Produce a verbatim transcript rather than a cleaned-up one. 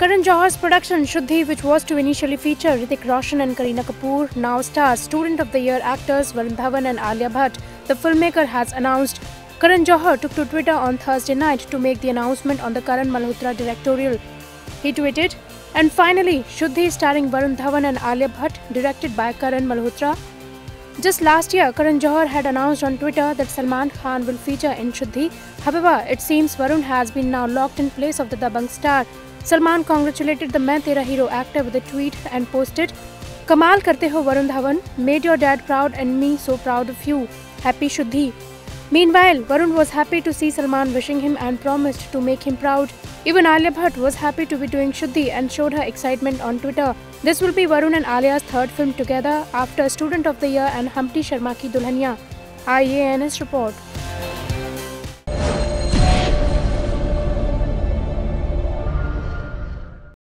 Karan Johar's production Shuddhi, which was to initially feature Hrithik Roshan and Kareena Kapoor, now stars Student of the Year actors Varun Dhawan and Alia Bhatt. The filmmaker has announced. Karan Johar took to Twitter on Thursday night to make the announcement on the Karan Malhotra directorial. He tweeted, "And finally, Shuddhi starring Varun Dhawan and Alia Bhatt, directed by Karan Malhotra." Just last year, Karan Johar had announced on Twitter that Salman Khan will feature in Shuddhi. However, it seems Varun has been now locked in place of the Dabangg star. Salman congratulated the Main Tera Hero actor with a tweet and posted, "Kamal karte ho Varun Dhawan, made your dad proud and me so proud of you. Happy Shuddhi." Meanwhile, Varun was happy to see Salman wishing him and promised to make him proud. Even Alia Bhatt was happy to be doing Shuddhi and showed her excitement on Twitter. This will be Varun and Alia's third film together after Student of the Year and Humpty Sharma Ki Dulhania. I A N S report.